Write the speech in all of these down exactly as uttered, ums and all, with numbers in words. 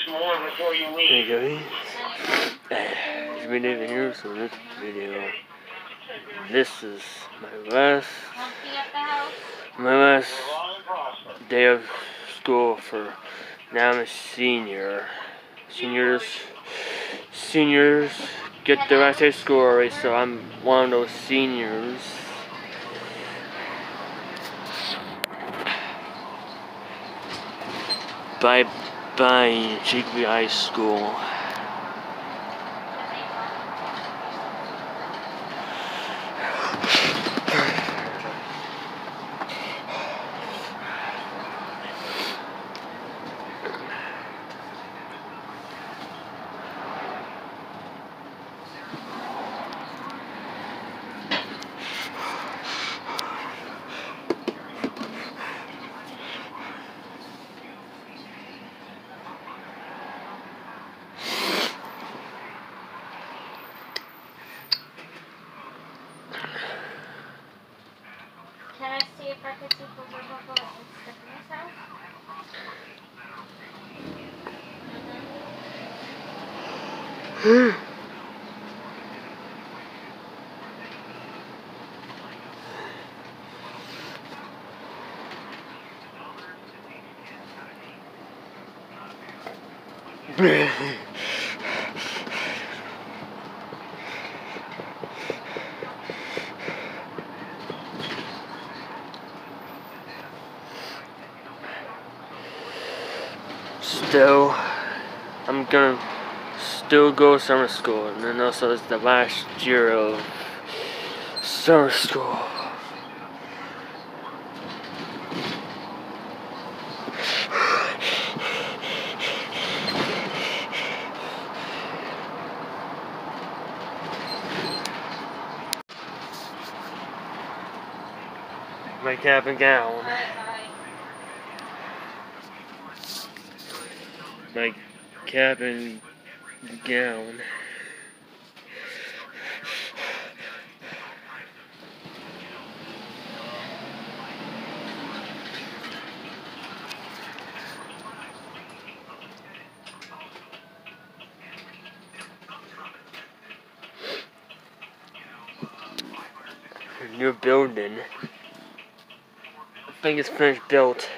more before you leave. Hey guys, it's been David here, so this video, this is my last, my last day of school for, now I'm a senior. Seniors, seniors get their last day of school already, so I'm one of those seniors. Bye bye, Chigley High School. Can I see if I can see Papa in Stephanie's house? Still, I'm gonna still go to summer school, and then also it's the last year of summer school. My cap and gown. My cap and gown. New building. I think it's finished built.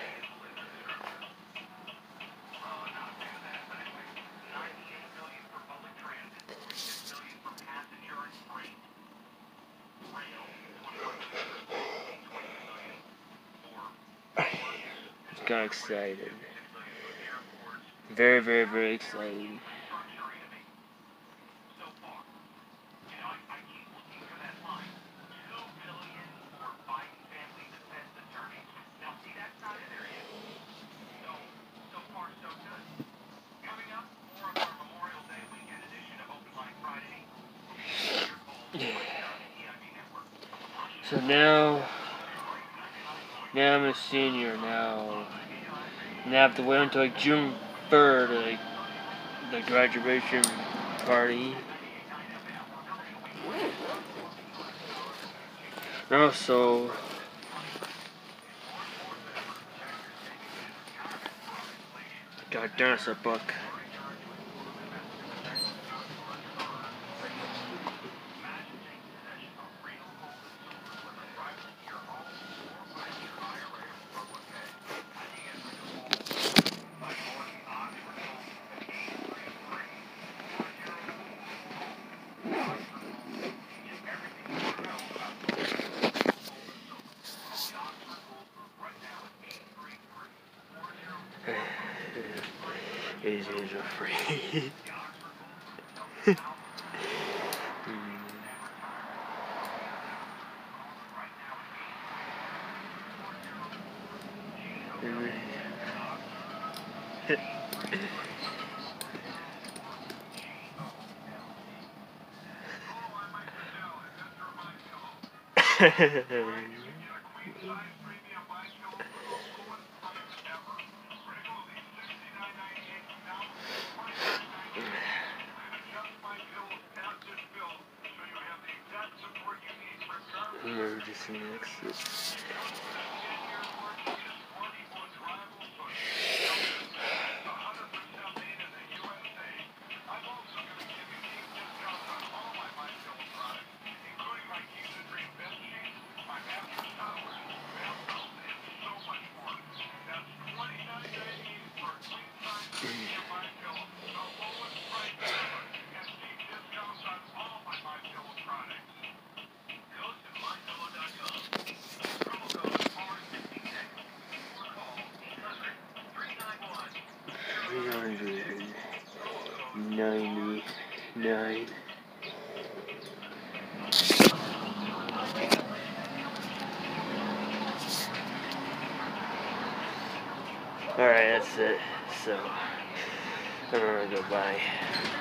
Got excited. Very, very, very excited. So now, now I'm a senior now. And I have to wait until like June third, like the graduation party. And also, God darn, it's a book. These are free. Emergency exit. Alright, that's it. So, I'm gonna go bye.